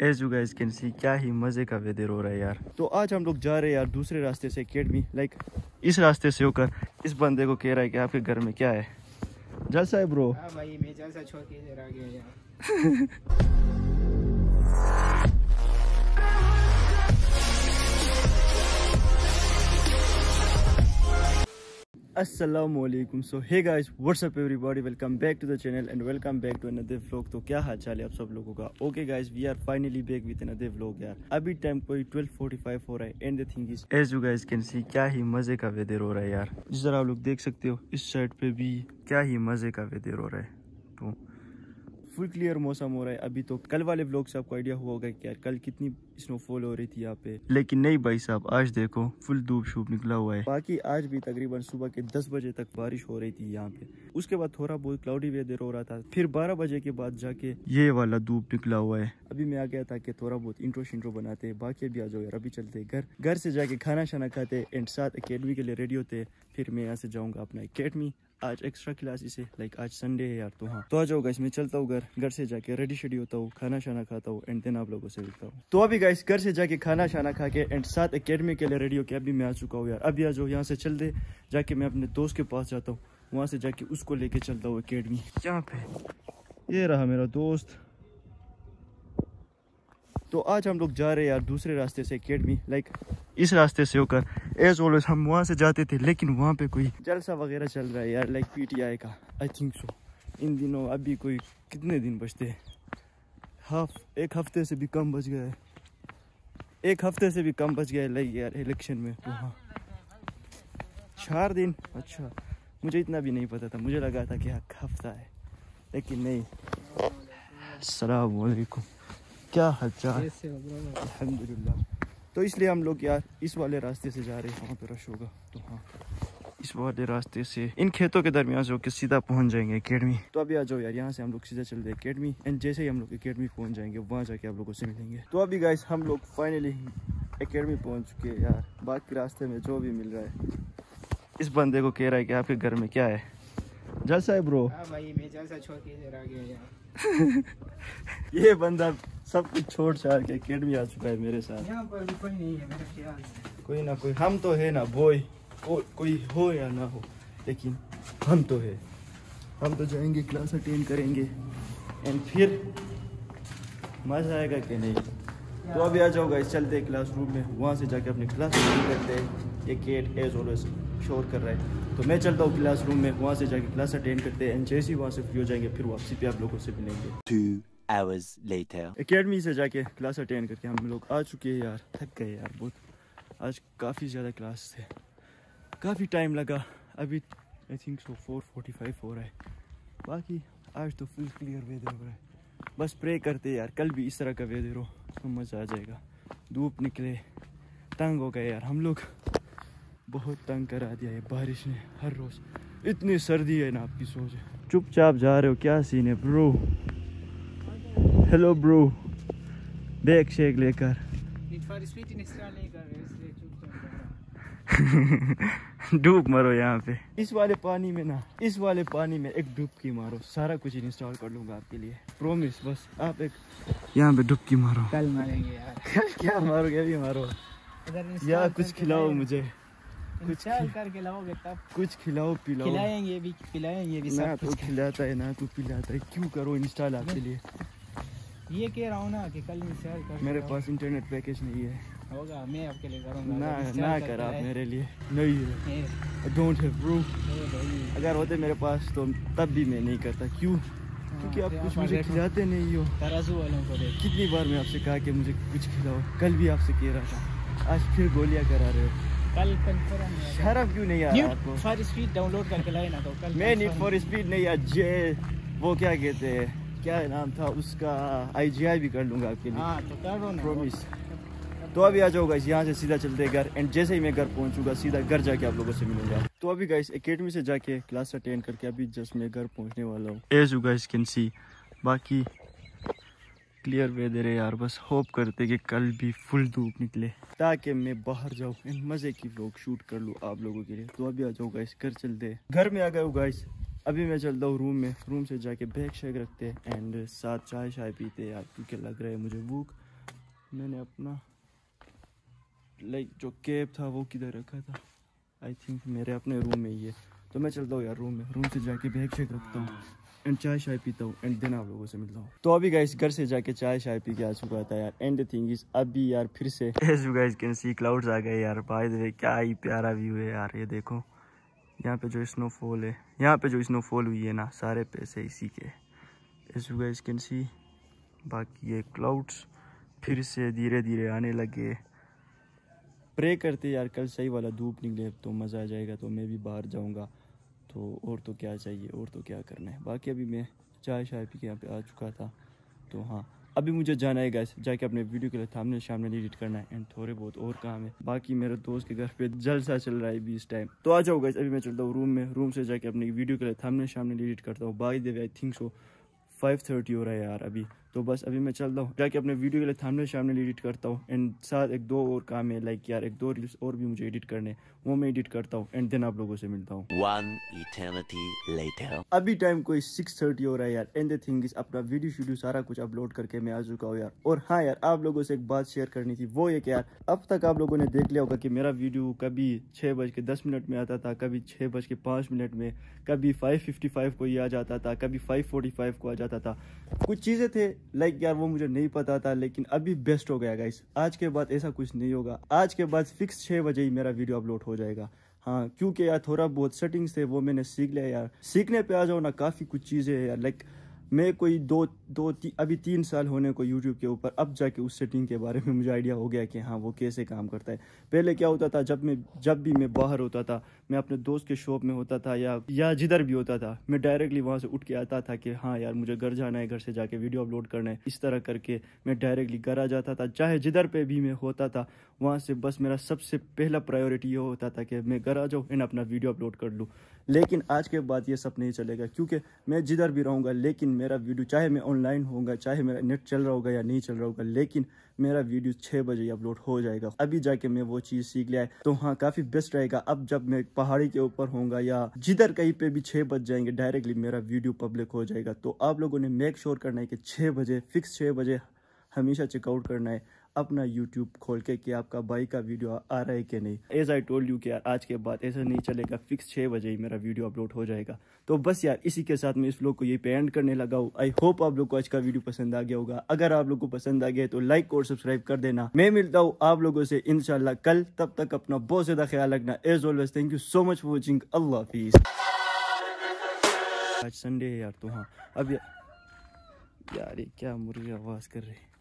As you guys can see क्या ही मजे का वेदर हो रहा है यार। तो आज हम लोग जा रहे हैं यार दूसरे रास्ते से अकेडमी, लाइक इस रास्ते से होकर। इस बंदे को कह रहा है कि आपके घर में क्या है, जलसा है ब्रो। हाँ भाई, मैं जलसा छोड़ के इधर आ गया यार। अस्सलामुअलैकुम। So hey guys, what's up everybody, welcome back to the channel and welcome back to another vlog. तो क्या हाल चाल है आप सब लोगों का? Okay guys, we are finally back with another vlog यार। अभी टाइम कोई 12:45 हो रहा है and the thing is as you guys can see क्या ही मजे का वेदर हो रहा है यार। जिस तरह आप लोग देख सकते हो इस साइड पे भी क्या ही मजे का वेदर हो रहा है। तो फुल क्लियर मौसम हो रहा है अभी। तो कल वाले व्लॉग से आपको आइडिया हुआ होगा कि यार कल कितनी स्नोफॉल हो रही थी यहाँ पे, लेकिन नहीं भाई साहब, आज देखो फुल धूप शूप निकला हुआ है। बाकी आज भी तकरीबन सुबह के 10 बजे तक बारिश हो रही थी यहाँ पे। उसके बाद थोड़ा बहुत क्लाउडी वेदर हो रहा था, फिर 12 बजे के बाद जाके ये वाला धूप निकला हुआ है। अभी मैं आ गया था कि थोड़ा बहुत इंट्रो शिंट्रो बनाते हैं। बाकी भी आ जाओ यार, अभी चलते घर से जाके खाना शाना खाते एंड साथ अकेडमी के लिए रेडी होते। फिर मैं यहाँ से जाऊँगा अपना अकेडमी। आज एक्स्ट्रा क्लासेस है, लाइक आज संडे है यार। तो हाँ, तो आ जाओ गाइस, मैं चलता हूँ घर से जाके रेडी शेडी होता हूँ, खाना शाना खाता हूँ एंड देन आप लोगों से मिलता हूँ। तो अभी गाइस घर से जाके खाना शाना खा के एंड साथ अकेडमी के लिए रेडी होके अभी मैं आ चुका हूँ यार। अभी आ जाओ, यहाँ से चल दे जाके मैं अपने दोस्त के पास जाता हूँ, वहाँ से जाके उसको लेके चलता हूँ अकेडमी। यहाँ पे ये रहा मेरा दोस्त। तो आज हम लोग जा रहे हैं यार दूसरे रास्ते से अकेडमी, लाइक इस रास्ते से होकर। एज ऑलवेज हम वहाँ से जाते थे, लेकिन वहाँ पे कोई जलसा वगैरह चल रहा है यार, लाइक पीटीआई का, आई थिंक सो। इन दिनों अभी कोई कितने दिन बचते हैं, एक हफ्ते से भी कम बच गया है, एक हफ्ते से भी कम बच गया है लाइक यार इलेक्शन में। तो हाँ 4 दिन, अच्छा मुझे इतना भी नहीं पता था, मुझे लगा था कि हफ्ता है, लेकिन नहीं। अस्सलाम वालेकुम, क्या हालचाल? अल्हम्दुलिल्लाह। तो इसलिए हम लोग यार इस वाले रास्ते से जा रहे हैं, वहाँ पे रश होगा। तो हाँ, इस वाले रास्ते से इन खेतों के दरमियान से होकर सीधा पहुँच जाएंगे अकेडमी। तो अभी आ जाओ यार, यहाँ से हम लोग सीधा चलते हैं अकेडमी एंड जैसे ही हम लोग अकेडमी पहुँच जाएंगे वहाँ जाके आप लोगों से मिलेंगे। तो अभी गाइस हम लोग फाइनली अकेडमी पहुँच चुके हैं यार। बाकी रास्ते में जो भी मिल रहा है, इस बंदे को कह रहा है कि आपके घर में क्या है, जलसा है ब्रो। हाँ भाई, मैं जलसा छोड़ के इधर आ गया यार। ये बंदा सब कुछ छोड़ छाड़ के अकेडमी आ चुका है मेरे साथ। यहाँ पर भी कोई नहीं है मेरे ख्याल से। कोई ना कोई, हम तो है ना बॉय, कोई हो या ना हो, लेकिन हम तो है। हम तो जाएंगे, क्लास अटेंड करेंगे एंड फिर मजा आएगा कि नहीं। तो अभी आ जाओ गाइस, चलते हैं क्लासरूम में, वहाँ से जाके अपनी क्लास अटेंड करते हैं। ये गेट एज ऑलवेज शोर कर रहा है, तो मैं चलता हूँ क्लासरूम में, वहाँ से जाके क्लास अटेंड करते हैं एंड जैसे ही वहाँ से फ्री हो जाएंगे फिर वापसी पे आप लोगों से मिलेंगे। 2 hours later. एकेडमी से जाके क्लास अटेंड करके हम लोग आ चुके हैं यार। थक गए यार बहुत, आज काफ़ी ज़्यादा क्लास थे, काफ़ी टाइम लगा। अभी आई थिंक सो 4:45 हो रहा है। बाकी आज तो फुल क्लियर वेदर हो रहा है। बस प्रे करते यार कल भी इस तरह का वेदर हो तो मज़ा आ जाएगा। धूप निकले, तंग हो गए यार हम लोग, बहुत तंग करा दिया है बारिश ने। हर रोज़ इतनी सर्दी है ना, आपकी सोच है। चुपचाप जा रहे हो, क्या सीन है ब्रो? हेलो ब्रो, बैग शेक लेकर। नीड फॉर स्पीड इंस्टॉल नहीं कर रहे, इसलिए चुपचाप जा रहा हूं। डूब मरो यहाँ पे इस वाले पानी में ना, इस वाले पानी में एक डुबकी मारो, सारा कुछ इंस्टॉल कर लूंगा आपके लिए, प्रॉमिस। बस आप एक यहाँ पे डुबकी मारो। कल मारेंगे यार। क्या मारोगे? अभी मारो या कुछ खिलाओ मुझे, कुछ करके लाओगे तब कुछ खिलाओ पिलाओ। खिलाएंगे भी, पिलाएंगे भी, सब तो कुछ खिलाता है ना, तू पिलाता है, क्यों करो इंस्टॉल आपके लिए? ये कह रहा हूँ ना कि कल इंस्टॉल कर। मेरे पास इंटरनेट पैकेज नहीं है। होगा, मैं आपके लिए करूँगा। ना कर आप मेरे लिए, नहीं है, डोंट हैव ब्रो। अगर होते मेरे पास तो तब भी मैं नहीं करता। क्यों? क्योंकि आप कुछ मुझे खिलाते नहीं हो। तराजू वालों को देख, कितनी बार मैं आपसे कहा कि मुझे कुछ खिलाओ, कल भी आपसे कह रहा था, आज फिर गोलियां करा रहे हो। कल कंफर्म है। शर्म क्यों नहीं आ रहा आपको? फॉर स्पीड डाउनलोड करके लाए ना, तो कल मैं नीड फॉर स्पीड नहीं, अजय वो क्या कहते हैं, क्या नाम था उसका, IGI भी कर लूंगा आपके लिए। हाँ तो करो ना, प्रॉमिस। तो अभी आ जाओ गाइस, यहाँ से सीधा चलते हैं घर एंड जैसे ही मैं घर पहुँचूंगा सीधा घर जाके आप लोगों से मिलूंगा। तो अभी गाइस अकेडमी से जाके क्लास अटेंड करके अभी जस्ट मैं घर पहुँचने वाला हूँ। As you guys can see, बाकी क्लियर वेदर है यार। बस होप करते कि कल भी फुल धूप निकले ताकि मैं बाहर जाऊँ एंड मज़े की व्लॉग शूट कर लूँ आप लोगों के लिए। तो अभी आ जाओ गाइस, घर चलते। घर में आ गए हो गाइस, अभी मैं चलता हूँ रूम में, रूम से जाके बैग शेक रखते हैं एंड साथ चाय पीते यार, क्योंकि लग रहा है मुझे भूख। मैंने अपना जो कैब था वो किधर रखा था, आई थिंक मेरे अपने रूम में ही है। तो मैं चलता हूँ यार रूम से जाके बैग चेक रखता हूँ एंड चाय पीता हूँ एंड देन आप लोगों से मिलता हूँ। तो अभी गाइस घर से जाके चाय पी के आ चुका था यार। एंड द थिंग इज अभी यार फिर से as you guys can see clouds आ गए यार। बाय द वे क्या ही प्यारा व्यू है यार। ये देखो यहाँ पे जो स्नोफॉल है, यहाँ पे जो स्नोफॉल हुई है ना, सारे पैसे इसी के, as you guys can see. बाकी ये क्लाउड्स फिर से धीरे धीरे आने लगे। प्रे करते यार कल सही वाला धूप निकले तो मज़ा आ जाएगा। तो मैं भी बाहर जाऊँगा। तो और तो क्या चाहिए, और तो क्या करना है। बाकी अभी मैं चाय पी के यहाँ पे आ चुका था। तो हाँ अभी मुझे जाना है गाइस, जाके अपने वीडियो के लिए थंबनेल शामनेल एडिट करना है एंड थोड़े बहुत और काम है। बाकी मेरे दोस्त के घर पे जलसा चल रहा है अभी इस टाइम। तो आ जाओ गाइस, अभी मैं चलता हूँ रूम से जाके अपनी वीडियो के लिए थंबनेल शामनेल एडिट करता हूँ। By the way I think so 5:30 हो रहा है यार अभी। तो बस अभी मैं चलता हूँ, जाके अपने वीडियो के लिए थंबनेल शामनेल एडिट करता हूँ एंड साथ एक दो और काम है, लाइक यार एक दो रील्स और भी मुझे एडिट करने, वो मैं एडिट करता हूँ एंड देन आप लोगों से मिलता हूँ। 1 eternity later. अभी टाइम कोई 6:30 हो रहा है यार। एंड द थिंग इज अपना वीडियो सारा कुछ अपलोड करके मैं आ चुका हूँ यार। और हाँ यार आप लोगों से एक बात शेयर करनी थी, वो ये कि यार अब तक आप लोगों ने देख लिया होगा कि मेरा वीडियो कभी 6:10 में आता था, कभी 6:05 में, कभी 5:55 को ही आ जाता था, कभी 5:45 को आ जाता था। कुछ चीज़ें थे लाइक यार वो मुझे नहीं पता था, लेकिन अभी बेस्ट हो गया गाइस। आज के बाद ऐसा कुछ नहीं होगा। आज के बाद फिक्स 6 बजे ही मेरा वीडियो अपलोड हो जाएगा। हाँ क्योंकि यार थोड़ा बहुत सेटिंग्स थे वो मैंने सीख लिया यार। सीखने पे आ जाओ ना, काफ़ी कुछ चीज़ें है यार। लाइक मैं कोई अभी 3 साल होने को यूट्यूब के ऊपर, अब जाके उस सेटिंग के बारे में मुझे आइडिया हो गया कि हाँ वो कैसे काम करता है। पहले क्या होता था, जब भी मैं बाहर होता था, मैं अपने दोस्त के शॉप में होता था या जिधर भी होता था, मैं डायरेक्टली वहाँ से उठ के आता था कि हाँ यार मुझे घर जाना है, घर से जाके वीडियो अपलोड करना है। इस तरह करके मैं डायरेक्टली घर आ जाता था। चाहे जिधर पे भी मैं होता था वहाँ से बस मेरा सबसे पहला प्रायोरिटी ये होता था कि मैं घर आ जाऊँ एंड अपना वीडियो अपलोड कर लूँ। लेकिन आज के बाद ये सब नहीं चलेगा, क्योंकि मैं जिधर भी रहूँगा लेकिन मेरा वीडियो, चाहे मैं ऑनलाइन होऊंगा, चाहे मेरा नेट चल रहा होगा या नहीं चल रहा होगा, लेकिन मेरा वीडियो 6 बजे अपलोड हो जाएगा। अभी जाके मैं वो चीज़ सीख लिया है। तो हाँ काफ़ी बेस्ट रहेगा। अब जब मैं पहाड़ी के ऊपर होऊंगा या जिधर कहीं पे भी 6 बज जाएंगे, डायरेक्टली मेरा वीडियो पब्लिक हो जाएगा। तो आप लोगों ने मेक श्योर करना है कि 6 बजे फिक्स 6 बजे हमेशा चेकआउट करना है अपना यूट्यूब खोल के कि आपका भाई का वीडियो आ रहा है कि नहीं। एज आई टोल्ड यू कि यार आज के बाद ऐसा नहीं चलेगा, फिक्स 6 बजे ही मेरा वीडियो अपलोड हो जाएगा। तो बस यार इसी के साथ मैं इस व्लॉग को यही पे एंड करने लगा हूँ। आई होप आप लोग को आज का वीडियो पसंद आ गया होगा। अगर आप लोग को पसंद आ गया तो लाइक और सब्सक्राइब कर देना। मैं मिलता हूँ आप लोगों से इंशाल्लाह कल। तब तक अपना बहुत ज्यादा ख्याल रखना। As always thank you so much for watching. अल्लाह हाफिज। आज संडे है यार। तो हाँ अब यार ये क्या मुर्गी आवाज कर रही है।